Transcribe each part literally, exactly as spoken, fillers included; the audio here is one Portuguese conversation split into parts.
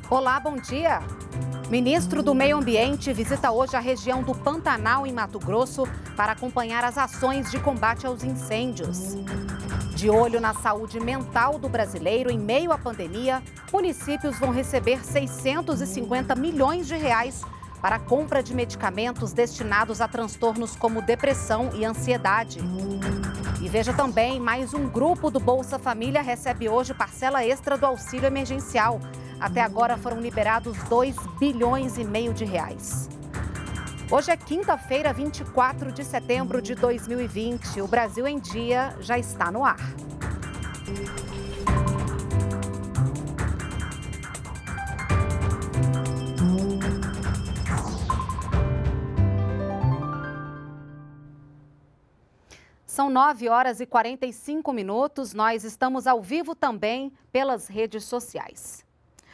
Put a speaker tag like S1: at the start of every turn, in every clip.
S1: Olá, bom dia. Ministro do Meio Ambiente visita hoje a região do Pantanal, em Mato Grosso, para acompanhar as ações de combate aos incêndios. De olho na saúde mental do brasileiro em meio à pandemia, municípios vão receber seiscentos e cinquenta milhões de reais para a compra de medicamentos destinados a transtornos como depressão e ansiedade. E veja também, mais um grupo do Bolsa Família recebe hoje parcela extra do auxílio emergencial. Até agora foram liberados dois bilhões e meio de reais. Hoje é quinta-feira, vinte e quatro de setembro de dois mil e vinte. O Brasil em Dia já está no ar. São nove horas e quarenta e cinco minutos. Nós estamos ao vivo também pelas redes sociais.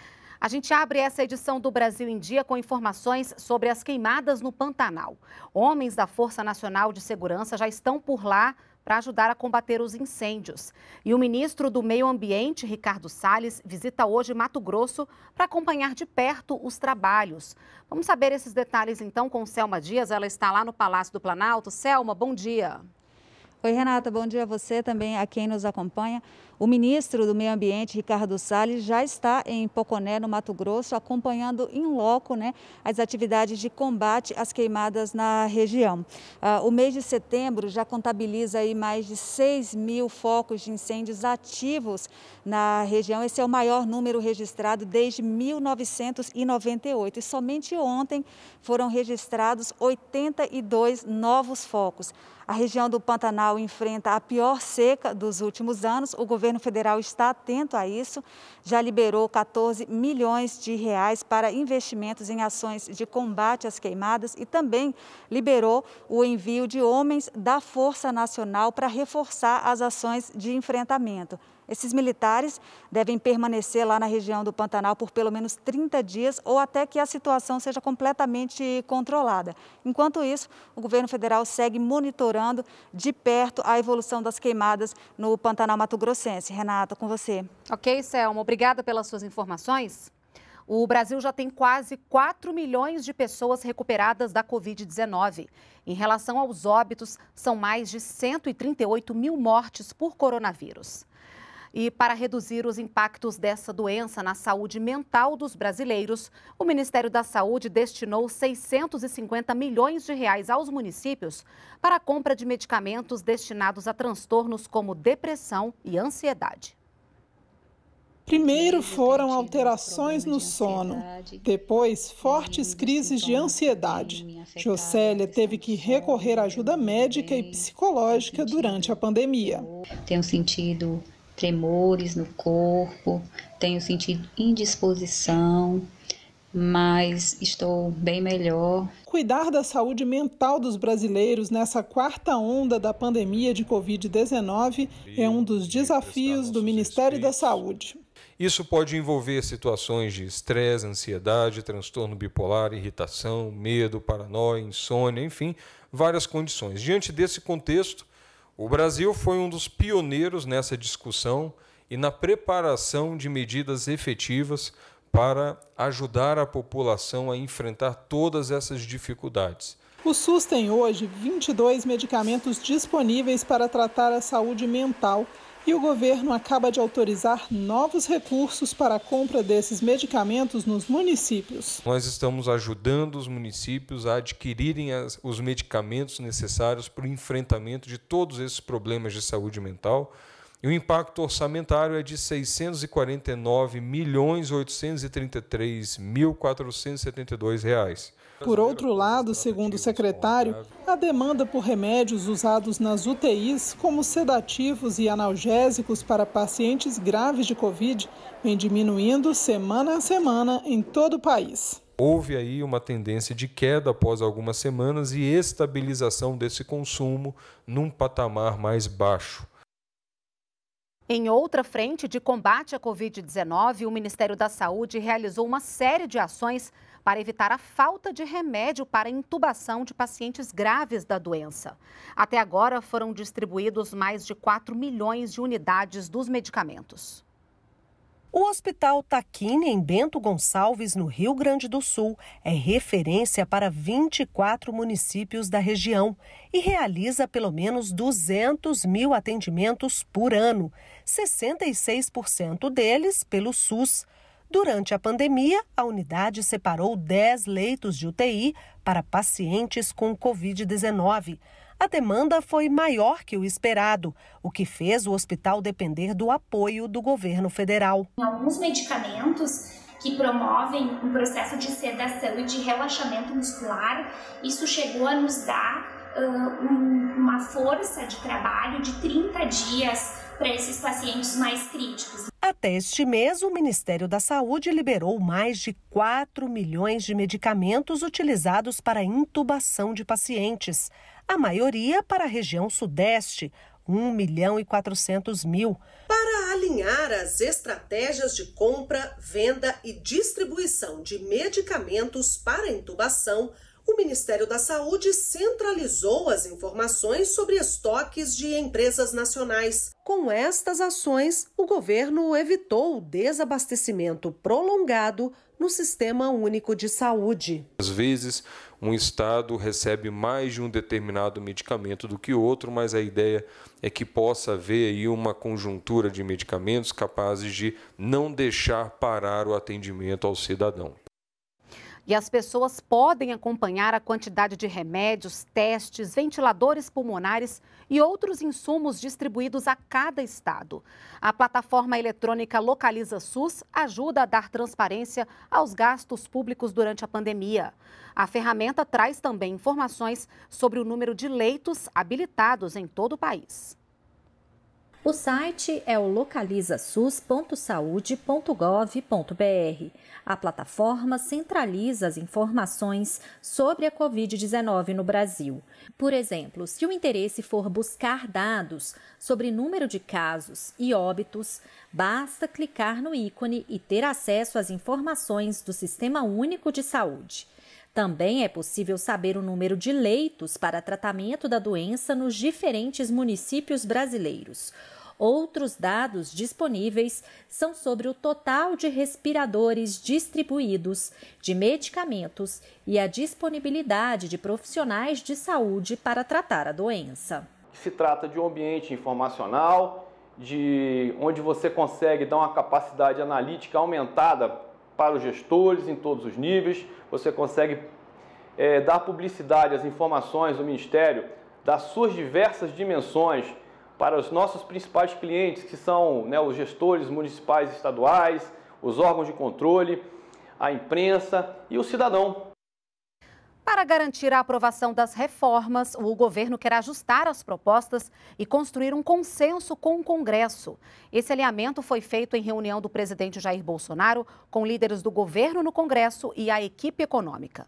S1: A gente abre essa edição do Brasil em Dia com informações sobre as queimadas no Pantanal. Homens da Força Nacional de Segurança já estão por lá para ajudar a combater os incêndios. E o ministro do Meio Ambiente, Ricardo Salles, visita hoje Mato Grosso para acompanhar de perto os trabalhos. Vamos saber esses detalhes então com Selma Dias. Ela está lá no Palácio do Planalto. Selma, bom dia.
S2: Oi, Renata, bom dia a você, também a quem nos acompanha. O ministro do Meio Ambiente, Ricardo Salles, já está em Poconé, no Mato Grosso, acompanhando em loco, né, as atividades de combate às queimadas na região. Ah, o mês de setembro já contabiliza aí mais de seis mil focos de incêndios ativos na região. Esse é o maior número registrado desde mil novecentos e noventa e oito. E somente ontem foram registrados oitenta e dois novos focos. A região do Pantanal enfrenta a pior seca dos últimos anos. O governo federal está atento a isso. Já liberou quatorze milhões de reais para investimentos em ações de combate às queimadas e também liberou o envio de homens da Força Nacional para reforçar as ações de enfrentamento. Esses militares devem permanecer lá na região do Pantanal por pelo menos trinta dias ou até que a situação seja completamente controlada. Enquanto isso, o governo federal segue monitorando de perto a evolução das queimadas no Pantanal mato-grossense. Renata, com você.
S1: Ok, Selma, obrigada pelas suas informações. O Brasil já tem quase quatro milhões de pessoas recuperadas da covid dezenove. Em relação aos óbitos, são mais de cento e trinta e oito mil mortes por coronavírus. E para reduzir os impactos dessa doença na saúde mental dos brasileiros, o Ministério da Saúde destinou seiscentos e cinquenta milhões de reais aos municípios para a compra de medicamentos destinados a transtornos como depressão e ansiedade.
S3: Primeiro foram alterações no sono, depois fortes crises de ansiedade. Jocélia teve que recorrer à ajuda médica e psicológica durante a pandemia.
S4: Tenho sentido tremores no corpo, tenho sentido indisposição, mas estou bem melhor.
S3: Cuidar da saúde mental dos brasileiros nessa quarta onda da pandemia de covid dezenove é um dos desafios do Ministério da Saúde.
S5: Isso pode envolver situações de estresse, ansiedade, transtorno bipolar, irritação, medo, paranoia, insônia, enfim, várias condições. Diante desse contexto, o Brasil foi um dos pioneiros nessa discussão e na preparação de medidas efetivas para ajudar a população a enfrentar todas essas dificuldades.
S3: O SUS tem hoje vinte e dois medicamentos disponíveis para tratar a saúde mental e o governo acaba de autorizar novos recursos para a compra desses medicamentos nos municípios.
S5: Nós estamos ajudando os municípios a adquirirem as, os medicamentos necessários para o enfrentamento de todos esses problemas de saúde mental. E o impacto orçamentário é de seiscentos e quarenta e nove milhões oitocentos e trinta e três mil quatrocentos e setenta e dois reais.
S3: Por outro lado, segundo o secretário, a demanda por remédios usados nas U T Is, como sedativos e analgésicos para pacientes graves de Covid, vem diminuindo semana a semana em todo o país.
S5: Houve aí uma tendência de queda após algumas semanas e estabilização desse consumo num patamar mais baixo.
S1: Em outra frente de combate à covid dezenove, o Ministério da Saúde realizou uma série de ações para evitar a falta de remédio para intubação de pacientes graves da doença. Até agora foram distribuídos mais de quatro milhões de unidades dos medicamentos.
S6: O Hospital Taquini, em Bento Gonçalves, no Rio Grande do Sul, é referência para vinte e quatro municípios da região e realiza pelo menos duzentos mil atendimentos por ano, sessenta e seis por cento deles pelo SUS. Durante a pandemia, a unidade separou dez leitos de U T I para pacientes com covid dezenove. A demanda foi maior que o esperado, o que fez o hospital depender do apoio do governo federal.
S7: Alguns medicamentos que promovem um processo de sedação e de relaxamento muscular, isso chegou a nos dar uh, um, uma força de trabalho de trinta dias para esses pacientes mais críticos.
S6: Até este mês, o Ministério da Saúde liberou mais de quatro milhões de medicamentos utilizados para intubação de pacientes. A maioria para a região sudeste, um milhão e quatrocentos mil. Para alinhar as estratégias de compra, venda e distribuição de medicamentos para intubação, o Ministério da Saúde centralizou as informações sobre estoques de empresas nacionais. Com estas ações, o governo evitou o desabastecimento prolongado no Sistema Único de Saúde.
S5: Às vezes, um estado recebe mais de um determinado medicamento do que outro, mas a ideia é que possa haver aí uma conjuntura de medicamentos capazes de não deixar parar o atendimento ao cidadão.
S1: E as pessoas podem acompanhar a quantidade de remédios, testes, ventiladores pulmonares e outros insumos distribuídos a cada estado. A plataforma eletrônica Localiza SUS ajuda a dar transparência aos gastos públicos durante a pandemia. A ferramenta traz também informações sobre o número de leitos habilitados em todo o país.
S8: O site é o localiza sus ponto saude ponto gov ponto br. A plataforma centraliza as informações sobre a covid dezenove no Brasil. Por exemplo, se o interesse for buscar dados sobre número de casos e óbitos, basta clicar no ícone e ter acesso às informações do Sistema Único de Saúde. Também é possível saber o número de leitos para tratamento da doença nos diferentes municípios brasileiros. Outros dados disponíveis são sobre o total de respiradores distribuídos, de medicamentos e a disponibilidade de profissionais de saúde para tratar a doença.
S9: Se trata de um ambiente informacional, de onde você consegue dar uma capacidade analítica aumentada para os gestores em todos os níveis. Você consegue é, dar publicidade às informações do Ministério das suas diversas dimensões para os nossos principais clientes, que são, né, os gestores municipais e estaduais, os órgãos de controle, a imprensa e o cidadão.
S1: Para garantir a aprovação das reformas, o governo quer ajustar as propostas e construir um consenso com o Congresso. Esse alinhamento foi feito em reunião do presidente Jair Bolsonaro com líderes do governo no Congresso e a equipe econômica.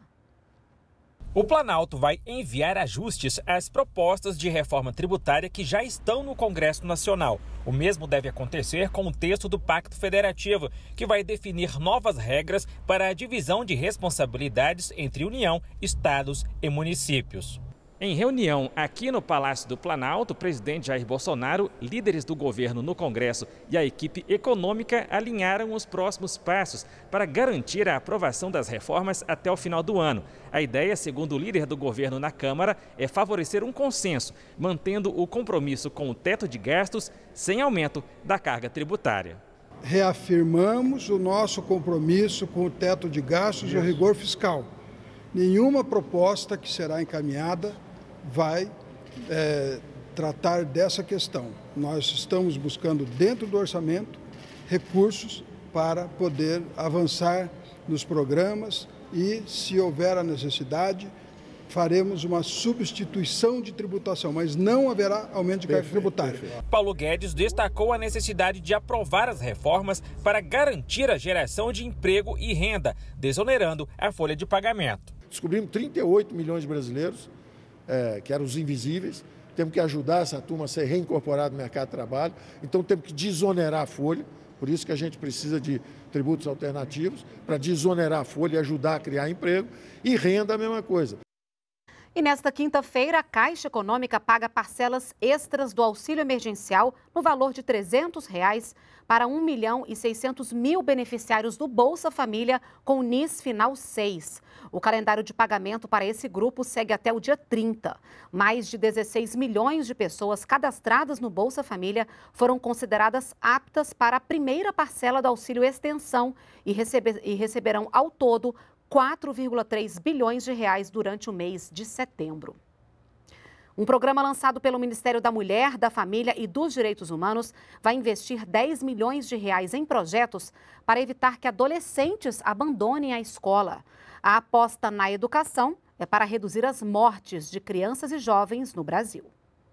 S10: O Planalto vai enviar ajustes às propostas de reforma tributária que já estão no Congresso Nacional. O mesmo deve acontecer com o texto do Pacto Federativo, que vai definir novas regras para a divisão de responsabilidades entre União, estados e municípios. Em reunião aqui no Palácio do Planalto, o presidente Jair Bolsonaro, líderes do governo no Congresso e a equipe econômica alinharam os próximos passos para garantir a aprovação das reformas até o final do ano. A ideia, segundo o líder do governo na Câmara, é favorecer um consenso, mantendo o compromisso com o teto de gastos sem aumento da carga tributária.
S11: Reafirmamos o nosso compromisso com o teto de gastos e o rigor fiscal. Nenhuma proposta que será encaminhada vai é, tratar dessa questão. Nós estamos buscando, dentro do orçamento, recursos para poder avançar nos programas e, se houver a necessidade, faremos uma substituição de tributação, mas não haverá aumento de carga tributária.
S10: Paulo Guedes destacou a necessidade de aprovar as reformas para garantir a geração de emprego e renda, desonerando a folha de pagamento.
S12: Descobrimos trinta e oito milhões de brasileiros, é, que eram os invisíveis. Temos que ajudar essa turma a ser reincorporada no mercado de trabalho. Então temos que desonerar a folha. Por isso que a gente precisa de tributos alternativos para desonerar a folha e ajudar a criar emprego. E renda a mesma coisa.
S1: E nesta quinta-feira, a Caixa Econômica paga parcelas extras do auxílio emergencial no valor de trezentos reais para um milhão e seiscentos mil beneficiários do Bolsa Família com N I S final seis. O calendário de pagamento para esse grupo segue até o dia trinta. Mais de dezesseis milhões de pessoas cadastradas no Bolsa Família foram consideradas aptas para a primeira parcela do auxílio extensão e, receber, e receberão ao todo quatro vírgula três bilhões de reais durante o mês de setembro. Um programa lançado pelo Ministério da Mulher, da Família e dos Direitos Humanos vai investir dez milhões de reais em projetos para evitar que adolescentes abandonem a escola. A aposta na educação é para reduzir as mortes de crianças e jovens no Brasil.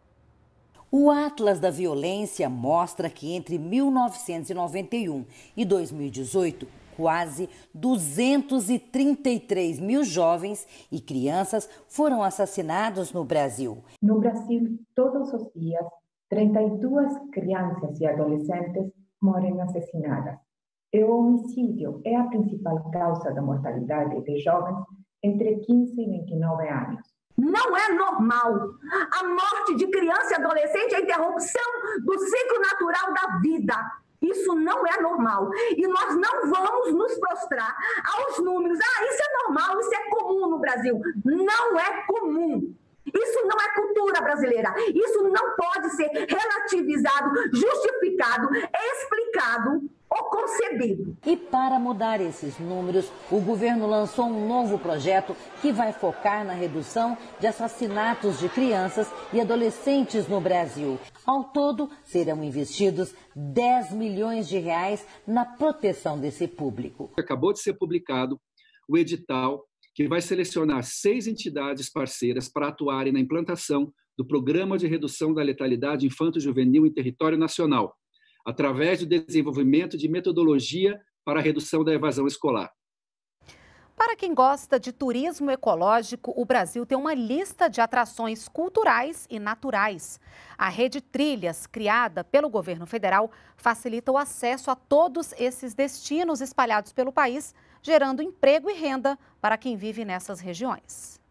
S13: O Atlas da Violência mostra que entre mil novecentos e noventa e um e dois mil e dezoito, quase duzentos e trinta e três mil jovens e crianças foram assassinados no Brasil.
S14: No Brasil, todos os dias, trinta e duas crianças e adolescentes morrem assassinadas. E o homicídio é a principal causa da mortalidade de jovens entre quinze e vinte e nove anos.
S15: Não é normal. A morte de criança e adolescente é a interrupção do ciclo natural da vida. Isso não é normal. E nós não vamos nos prostrar aos números. Ah, isso é normal, isso é comum no Brasil. Não é comum. Isso não é cultura brasileira. Isso não pode ser relativizado, justificado, explicado ou concebido.
S13: E para mudar esses números, o governo lançou um novo projeto que vai focar na redução de assassinatos de crianças e adolescentes no Brasil. Ao todo, serão investidos dez milhões de reais na proteção desse público.
S16: Acabou de ser publicado o edital que vai selecionar seis entidades parceiras para atuarem na implantação do Programa de Redução da Letalidade Infanto-Juvenil em território nacional, através do desenvolvimento de metodologia para a redução da evasão escolar.
S1: Para quem gosta de turismo ecológico, o Brasil tem uma lista de atrações culturais e naturais. A Rede Trilhas, criada pelo governo federal, facilita o acesso a todos esses destinos espalhados pelo país, gerando emprego e renda para quem vive nessas regiões.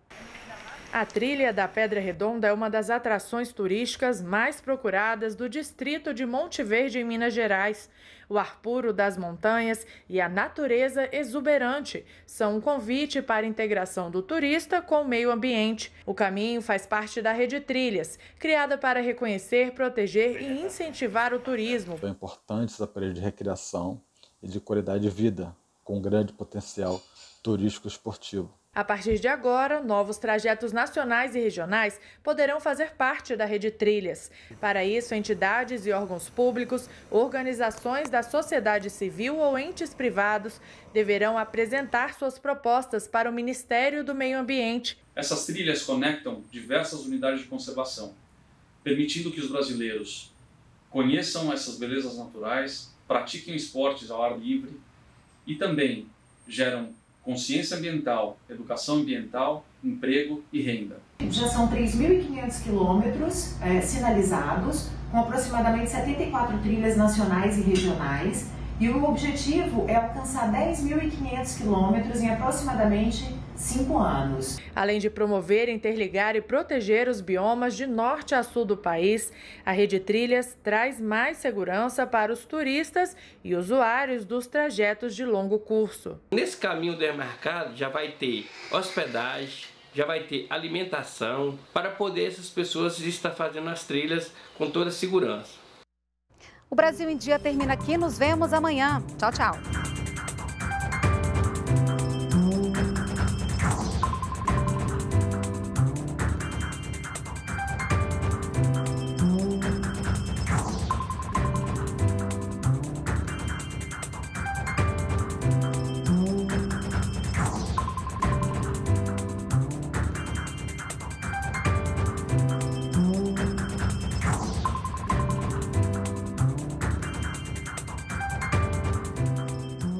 S17: A Trilha da Pedra Redonda é uma das atrações turísticas mais procuradas do distrito de Monte Verde, em Minas Gerais. O ar puro das montanhas e a natureza exuberante são um convite para a integração do turista com o meio ambiente. O caminho faz parte da Rede Trilhas, criada para reconhecer, proteger e incentivar o turismo.
S18: É importante esse aparelho de recreação e de qualidade de vida, com grande potencial turístico esportivo.
S17: A partir de agora, novos trajetos nacionais e regionais poderão fazer parte da Rede Trilhas. Para isso, entidades e órgãos públicos, organizações da sociedade civil ou entes privados deverão apresentar suas propostas para o Ministério do Meio Ambiente.
S19: Essas trilhas conectam diversas unidades de conservação, permitindo que os brasileiros conheçam essas belezas naturais, pratiquem esportes ao ar livre e também geram consciência ambiental, educação ambiental, emprego e renda.
S20: Já são três mil e quinhentos quilômetros é, sinalizados, com aproximadamente setenta e quatro trilhas nacionais e regionais, e o objetivo é alcançar dez mil e quinhentos quilômetros em aproximadamente cinco anos.
S17: Além de promover, interligar e proteger os biomas de norte a sul do país, a Rede Trilhas traz mais segurança para os turistas e usuários dos trajetos de longo curso.
S21: Nesse caminho demarcado já vai ter hospedagem, já vai ter alimentação, para poder essas pessoas estar fazendo as trilhas com toda a segurança.
S1: O Brasil em Dia termina aqui, nos vemos amanhã. Tchau, tchau.